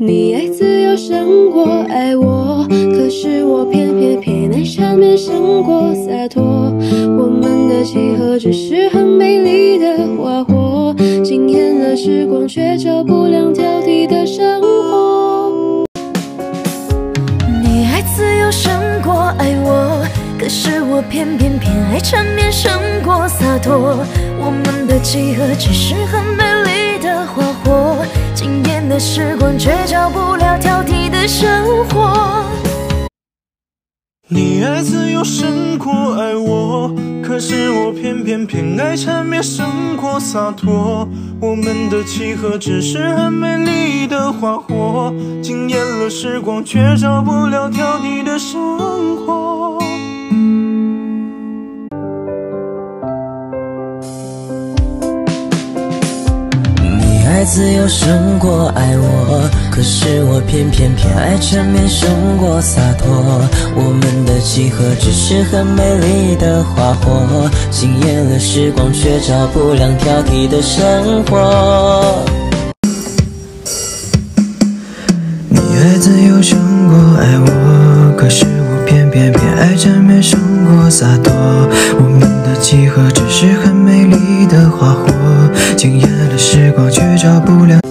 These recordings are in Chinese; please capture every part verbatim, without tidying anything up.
你爱自由胜过爱我，可是我偏偏偏爱缠绵胜过洒脱。我们的契合只是很美丽的花火，惊艳了时光，却照不亮挑剔的生活。 你爱自由胜过爱我，可是我偏偏偏爱缠绵胜过洒脱。我们的契合只是很美丽的花火，惊艳的时光，却照不了挑剔的生活。 你爱自由胜过爱我，可是我偏偏偏爱缠绵胜过洒脱。我们的契合只是很美丽的花火，惊艳了时光，却照不了挑剔的生活。 你爱自由胜过爱我，可是我偏偏偏爱缠绵胜过洒脱。我们的契合只是很美丽的花火，惊艳了时光，却照不亮挑剔的生活。 你爱自由胜过爱我，可是我偏偏偏爱缠绵胜过洒脱。我们的契合只是很美丽的花火，惊艳了时光，却照不亮。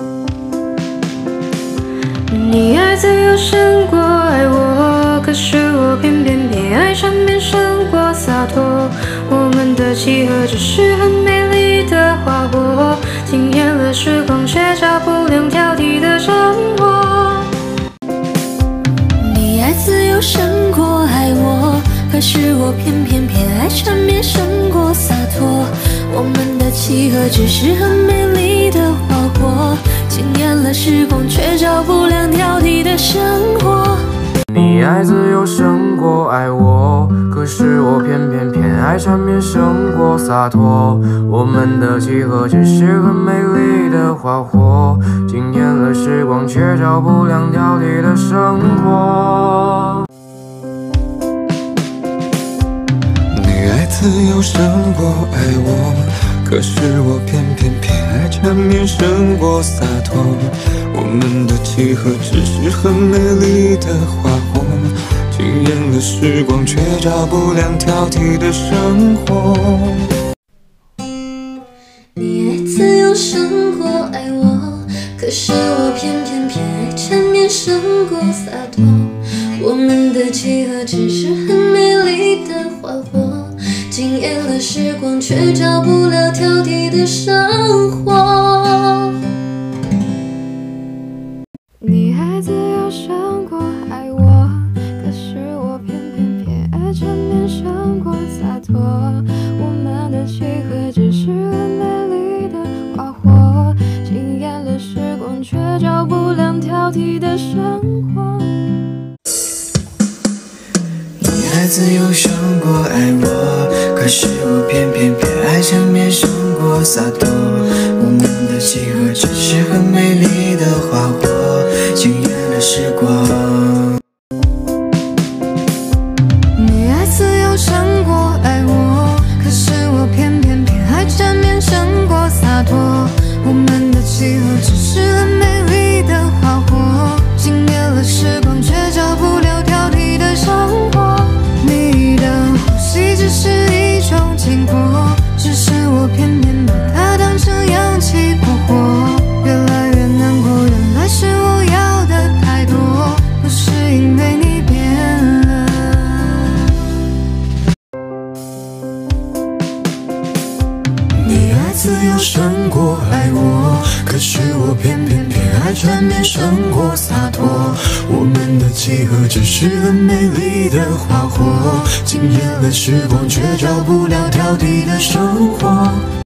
你爱自由胜过爱我，可是我偏偏偏爱缠绵胜过洒脱。我们的契合只是很美丽的花火，惊艳了时光，却照不亮挑剔的生活。 你爱自由胜过爱我，可是我偏偏偏爱缠绵胜过洒脱。我们的契合只是很美丽的花火，惊艳了时光，却照不亮挑剔的生活。 你爱自由胜过爱我，可是我偏偏偏爱缠绵胜过洒脱。我们的契合只是很美丽的花火，惊艳了时光，却照不亮挑剔的生活。 你爱自由胜过爱我，可是我偏偏偏爱缠绵胜过洒脱。我们的契合只是很美丽的花火，惊艳了时光，却照不亮挑剔的生活。 你爱自由胜过爱我，可是我偏偏偏爱缠绵胜过洒脱。我们的契合只是很美丽的花火，惊艳了时光，却照不了挑剔的生活。 你爱自由胜过爱我，可是我偏偏偏爱缠绵胜过洒脱。我们的契合只是很美丽的花火，惊艳了时光，却照不亮挑剔的生活。 你爱自由胜过爱我，可是我偏偏偏爱缠绵胜过洒脱。我们的契合只是很美丽的花火，惊艳了时光。 你爱自由胜过爱我，可是我偏偏偏爱缠绵胜过洒脱。我们的契合只是很美丽的花火，惊艳了时光，却照不了挑剔的生活。你的呼吸只是一种经过，只是我偏偏把它当成氧气过活。越来越难过，原来是我要的太多，不是因为你变了。 你爱自由胜过爱我，可是我偏偏偏爱缠绵胜过洒脱。我们的契合只是很美丽的花火，惊艳了时光，却照不了挑剔的生活。